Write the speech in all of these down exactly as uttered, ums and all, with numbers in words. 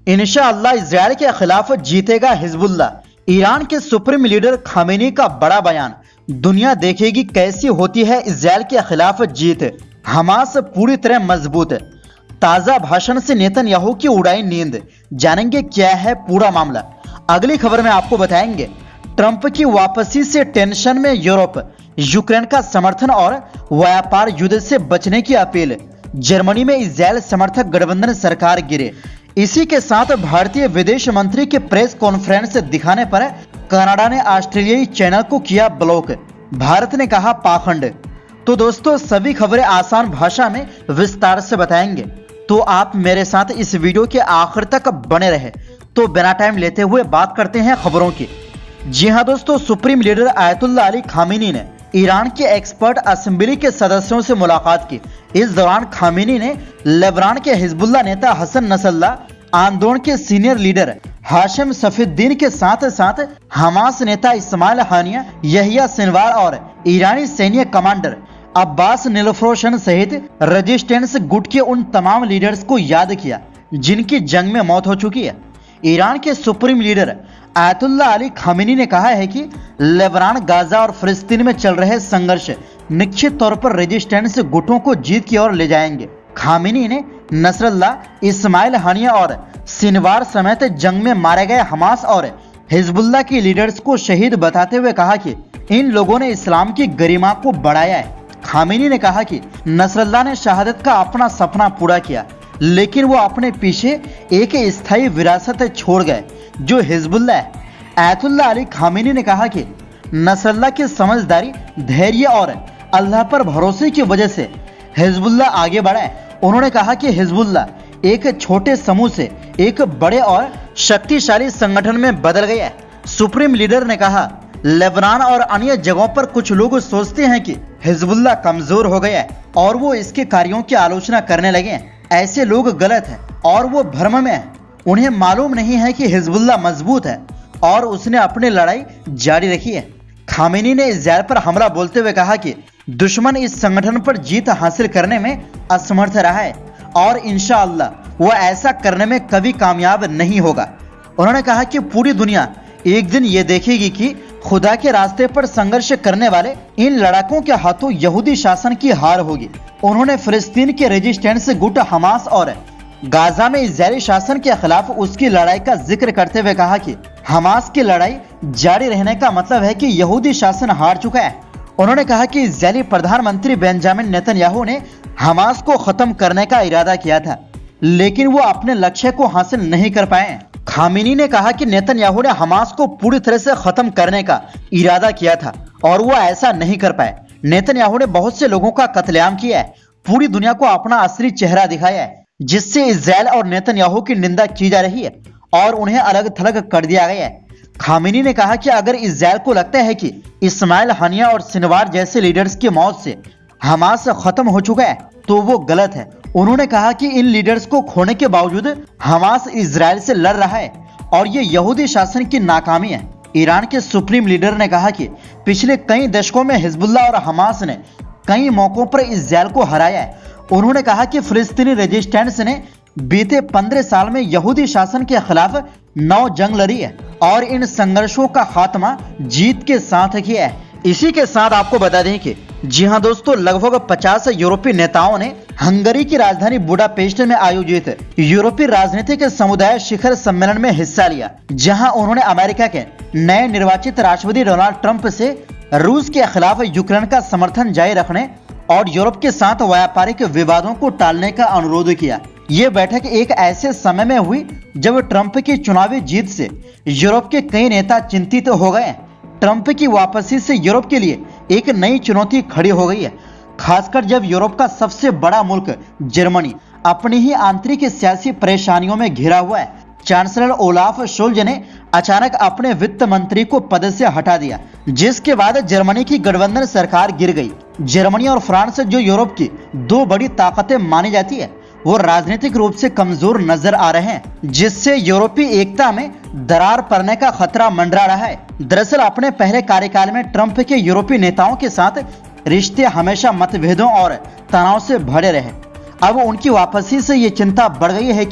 इंशाअल्लाह इजराइल के खिलाफ जीतेगा हिजबुल्लाह। ईरान के सुप्रीम लीडर खामेनी का बड़ा बयान। दुनिया देखेगी कैसी होती है इजराइल के खिलाफ जीत। हमास पूरी तरह मजबूत। ताजा भाषण से नेतन्याहू की उड़ाई नींद। जानेंगे क्या है पूरा मामला। अगली खबर में आपको बताएंगे ट्रंप की वापसी से टेंशन में यूरोप। यूक्रेन का समर्थन और व्यापार युद्ध से बचने की अपील। जर्मनी में इजराइल समर्थक गठबंधन सरकार गिरे। इसी के साथ भारतीय विदेश मंत्री के प्रेस कॉन्फ्रेंस दिखाने पर कनाडा ने ऑस्ट्रेलियाई चैनल को किया ब्लॉक। भारत ने कहा पाखंड। तो दोस्तों सभी खबरें आसान भाषा में विस्तार से बताएंगे, तो आप मेरे साथ इस वीडियो के आखिर तक बने रहे। तो बिना टाइम लेते हुए बात करते हैं खबरों की। जी हां दोस्तों, supreme leader Ayatollah Ali Khamenei ने ईरान के एक्सपर्ट असेंबली के सदस्यों से मुलाकात की। इस दौरान खामेनी ने लेबनान के हिजबुल्लाह नेता हसन नसरल्लाह, आंदोलन के सीनियर लीडर हाशिम सफीउद्दीन के साथ साथ हमास नेता इस्माइल हानिया, यहिया सिनवार और ईरानी सैन्य कमांडर अब्बास नीलुफरोशन सहित रेजिस्टेंस गुट के उन तमाम लीडर्स को याद किया जिनकी जंग में मौत हो चुकी है। ईरान के supreme leader Ayatollah Ali Khamenei ने कहा है कि लेबनान, गाजा और फिलिस्तीन में चल रहे संघर्ष निश्चित तौर पर रेजिस्टेंस गुटों को जीत की ओर ले जाएंगे। खामेनी ने नसरल्लाह, इस्माइल हानिया और सिनवार समेत जंग में मारे गए हमास और हिजबुल्लाह के लीडर्स को शहीद बताते हुए कहा कि इन लोगों ने इस्लाम की गरिमा को बढ़ाया है। खामेनी ने कहा कि नसरल्लाह ने शहादत का अपना सपना पूरा किया, लेकिन वो अपने पीछे एक स्थायी विरासत छोड़ गए जो हिजबुल्लाह है। आयतुल्लाह अली खामेनी ने कहा कि नसरल्लाह की समझदारी, धैर्य और अल्लाह पर भरोसे की वजह से हिजबुल्लाह आगे बढ़ा है। उन्होंने कहा कि हिजबुल्लाह एक छोटे समूह से एक बड़े और शक्तिशाली संगठन में बदल गया है। सुप्रीम लीडर ने कहा, लेबनान और अन्य जगहों पर कुछ लोग सोचते हैं कि हिजबुल्लाह कमजोर हो गया है और वो इसके कार्यों की आलोचना करने लगे हैं। ऐसे लोग गलत हैं और वो भ्रम में हैं। उन्हें मालूम नहीं है कि हिजबुल्लाह मजबूत है और उसने अपनी लड़ाई जारी रखी है। खामेनी ने इजराइल पर हमला बोलते हुए कहा कि दुश्मन इस संगठन पर जीत हासिल करने में असमर्थ रहा है और इंशाअल्लाह वो ऐसा करने में कभी कामयाब नहीं होगा। उन्होंने कहा कि पूरी दुनिया एक दिन ये देखेगी कि खुदा के रास्ते पर संघर्ष करने वाले इन लड़ाकों के हाथों यहूदी शासन की हार होगी। उन्होंने फिलिस्तीन के रेजिस्टेंस गुट हमास और गाजा में इजरायली शासन के खिलाफ उसकी लड़ाई का जिक्र करते हुए कहा कि हमास की लड़ाई जारी रहने का मतलब है कि यहूदी शासन हार चुका है। उन्होंने कहा कि इजरायली प्रधानमंत्री बेंजामिन नेतन्याहू ने हमास को खत्म करने का इरादा किया था, लेकिन वो अपने लक्ष्य को हासिल नहीं कर पाए। खामेनी ने कहा कि नेतन्याहू ने हमास को पूरी तरह से खत्म करने का इरादा किया था और वो ऐसा नहीं कर पाए। नेतन्याहू ने बहुत से लोगों का कत्लेआम किया है, पूरी दुनिया को अपना असली चेहरा दिखाया है, जिससे इजराइल और नेतन्याहू की निंदा की जा रही है और उन्हें अलग थलग कर दिया गया है। खामेनी ने कहा कि अगर इजराइल को लगता है कि इस्माइल हानिया और सिनवार जैसे लीडर्स की मौत से हमास खत्म हो चुका है तो वो गलत है। उन्होंने कहा कि इन लीडर्स को खोने के बावजूद हमास इजराइल से लड़ रहा है और ये यहूदी शासन की नाकामी है। ईरान के सुप्रीम लीडर ने कहा कि पिछले कई दशकों में हिजबुल्लाह और हमास ने कई मौकों पर इजराइल को हराया है। उन्होंने कहा कि फिलिस्तीनी रेजिस्टेंस ने बीते पंद्रह साल में यहूदी शासन के खिलाफ नौ जंग लड़ी है और इन संघर्षों का खात्मा जीत के साथ किया है। इसी के साथ आपको बता दें कि जी हां दोस्तों, लगभग पचास यूरोपीय नेताओं ने हंगरी की राजधानी बुडापेस्ट में आयोजित यूरोपीय राजनीतिक समुदाय शिखर सम्मेलन में हिस्सा लिया, जहां उन्होंने अमेरिका के नए निर्वाचित राष्ट्रपति डोनाल्ड ट्रंप से रूस के खिलाफ यूक्रेन का समर्थन जारी रखने और यूरोप के साथ व्यापारिक विवादों को टालने का अनुरोध किया। ये बैठक एक ऐसे समय में हुई जब ट्रंप की चुनावी जीत से यूरोप के कई नेता चिंतित हो गए। ट्रंप की वापसी से यूरोप के लिए एक नई चुनौती खड़ी हो गई है, खासकर जब यूरोप का सबसे बड़ा मुल्क जर्मनी अपनी ही आंतरिक सियासी परेशानियों में घिरा हुआ है। चांसलर ओलाफ शोल्ज ने अचानक अपने वित्त मंत्री को पद से हटा दिया, जिसके बाद जर्मनी की गठबंधन सरकार गिर गई। जर्मनी और फ्रांस, जो यूरोप की दो बड़ी ताकतें मानी जाती है, वो राजनीतिक रूप से कमजोर नजर आ रहे हैं, जिससे यूरोपीय एकता में दरार पड़ने का खतरा मंडरा रहा है। दरअसल अपने पहले कार्यकाल में ट्रंप के यूरोपीय नेताओं के साथ रिश्ते हमेशा मतभेदों और तनाव से भरे रहे। अब उनकी वापसी से ये चिंता बढ़ गई है कि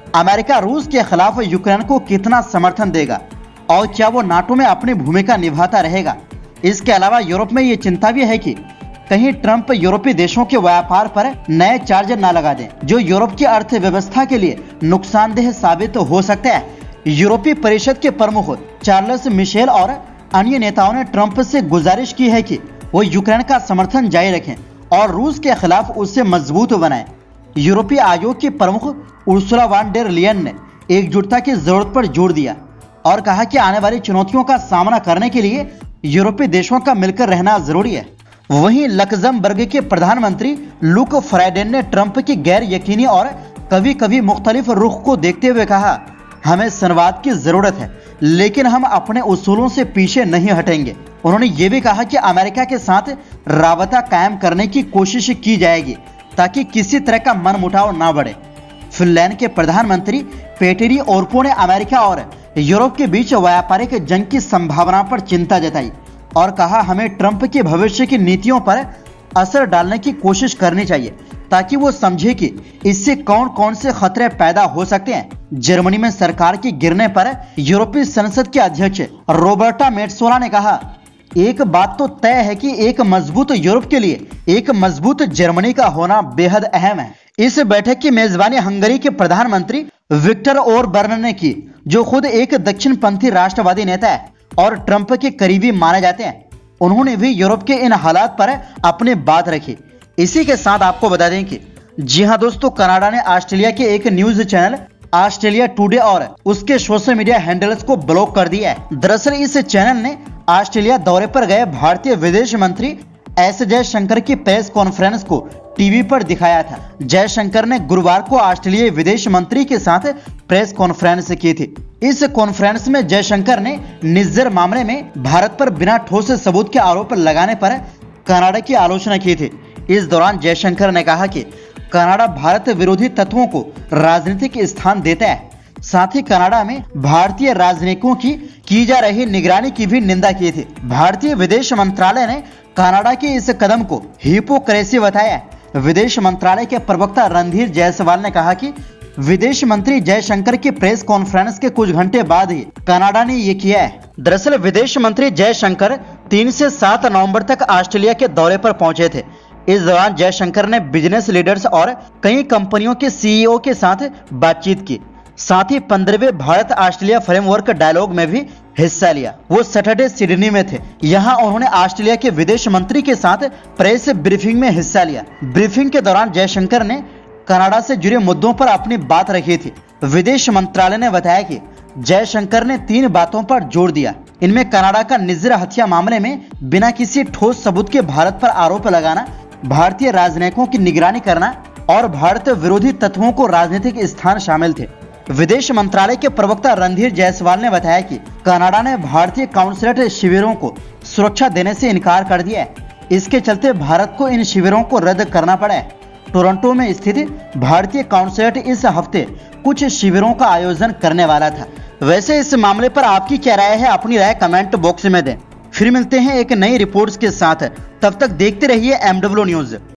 अमेरिका रूस के खिलाफ यूक्रेन को कितना समर्थन देगा और क्या वो नाटो में अपनी भूमिका निभाता रहेगा। इसके अलावा यूरोप में ये चिंता भी है कि कहीं ट्रंप यूरोपीय देशों के व्यापार पर नए चार्ज न लगा दें, जो यूरोप की अर्थव्यवस्था के लिए नुकसानदेह साबित हो सकते हैं। यूरोपीय परिषद के प्रमुख चार्ल्स मिशेल और अन्य नेताओं ने ट्रंप से गुजारिश की है कि वो यूक्रेन का समर्थन जारी रखें और रूस के खिलाफ उसे मजबूत बनाएं। यूरोपीय आयोग की प्रमुख उर्सुला वान डेर लियन ने एकजुटता की जरूरत पर जोर दिया और कहा कि आने वाली चुनौतियों का सामना करने के लिए यूरोपीय देशों का मिलकर रहना जरूरी है। वहीं लक्जमबर्ग के प्रधानमंत्री लुक फ्राइडेन ने ट्रंप की गैर यकीनी और कभी कभी मुख्तलिफ रुख को देखते हुए कहा, हमें संवाद की जरूरत है लेकिन हम अपने उसूलों से पीछे नहीं हटेंगे। उन्होंने ये भी कहा कि अमेरिका के साथ राबता कायम करने की कोशिश की जाएगी ताकि किसी तरह का मनमुटाव ना बढ़े। फिनलैंड के प्रधानमंत्री पेटेरी ओर्पो ने अमेरिका और यूरोप के बीच व्यापारिक जंग की संभावना पर चिंता जताई और कहा, हमें ट्रंप के भविष्य की नीतियों पर असर डालने की कोशिश करनी चाहिए ताकि वो समझे कि इससे कौन कौन से खतरे पैदा हो सकते हैं। जर्मनी में सरकार के गिरने पर यूरोपीय संसद के अध्यक्ष रॉबर्टा मेट्सोला ने कहा, एक बात तो तय है कि एक मजबूत यूरोप के लिए एक मजबूत जर्मनी का होना बेहद अहम है। इस बैठक की मेजबानी हंगरी के प्रधानमंत्री विक्टर ओरबर्न ने की, जो खुद एक दक्षिणपंथी राष्ट्रवादी नेता है और ट्रंप के करीबी माने जाते हैं। उन्होंने भी यूरोप के इन हालात पर अपनी बात रखी। इसी के साथ आपको बता दें कि जी हां दोस्तों, कनाडा ने ऑस्ट्रेलिया के एक न्यूज चैनल ऑस्ट्रेलिया टुडे और उसके सोशल मीडिया हैंडल्स को ब्लॉक कर दिया है। दरअसल इस चैनल ने ऑस्ट्रेलिया दौरे पर गए भारतीय विदेश मंत्री एस जयशंकर की प्रेस कॉन्फ्रेंस को टीवी पर दिखाया था। जयशंकर ने गुरुवार को ऑस्ट्रेलियाई विदेश मंत्री के साथ प्रेस कॉन्फ्रेंस की थी। इस कॉन्फ्रेंस में जयशंकर ने निज्जर मामले में भारत पर बिना ठोस सबूत के आरोप लगाने पर कनाडा की आलोचना की थी। इस दौरान जयशंकर ने कहा कि कनाडा भारत विरोधी तत्वों को राजनीतिक स्थान देता है। साथ ही कनाडा में भारतीय राजनयिकों की की जा रही निगरानी की भी निंदा की थी। भारतीय विदेश मंत्रालय ने कनाडा के इस कदम को हिपोक्रेसी बताया। विदेश मंत्रालय के प्रवक्ता रणधीर जायसवाल ने कहा कि विदेश मंत्री जयशंकर की प्रेस कॉन्फ्रेंस के कुछ घंटे बाद ही कनाडा ने ये किया है। दरअसल विदेश मंत्री जयशंकर तीन से सात नवंबर तक ऑस्ट्रेलिया के दौरे पर पहुंचे थे। इस दौरान जयशंकर ने बिजनेस लीडर्स और कई कंपनियों के सीईओ के साथ बातचीत की। साथ ही पंद्रहवें भारत ऑस्ट्रेलिया फ्रेमवर्क डायलॉग में भी हिस्सा लिया। वो सैटरडे सिडनी में थे। यहाँ उन्होंने ऑस्ट्रेलिया के विदेश मंत्री के साथ प्रेस ब्रीफिंग में हिस्सा लिया। ब्रीफिंग के दौरान जयशंकर ने कनाडा से जुड़े मुद्दों पर अपनी बात रखी थी। विदेश मंत्रालय ने बताया कि जयशंकर ने तीन बातों पर जोर दिया। इनमें कनाडा का निज्जर हत्या मामले में बिना किसी ठोस सबूत के भारत पर आरोप लगाना, भारतीय राजनयिकों की निगरानी करना और भारत विरोधी तत्वों को राजनीतिक स्थान शामिल थे। विदेश मंत्रालय के प्रवक्ता रणधीर जायसवाल ने बताया कि कनाडा ने भारतीय काउंसलेट शिविरों को सुरक्षा देने से इनकार कर दिया है। इसके चलते भारत को इन शिविरों को रद्द करना पड़ा है। टोरंटो में स्थित भारतीय काउंसलेट इस हफ्ते कुछ शिविरों का आयोजन करने वाला था। वैसे इस मामले पर आपकी क्या राय है? अपनी राय कमेंट बॉक्स में दें। फिर मिलते हैं एक नई रिपोर्ट्स के साथ। तब तक देखते रहिए एम डब्ल्यू न्यूज।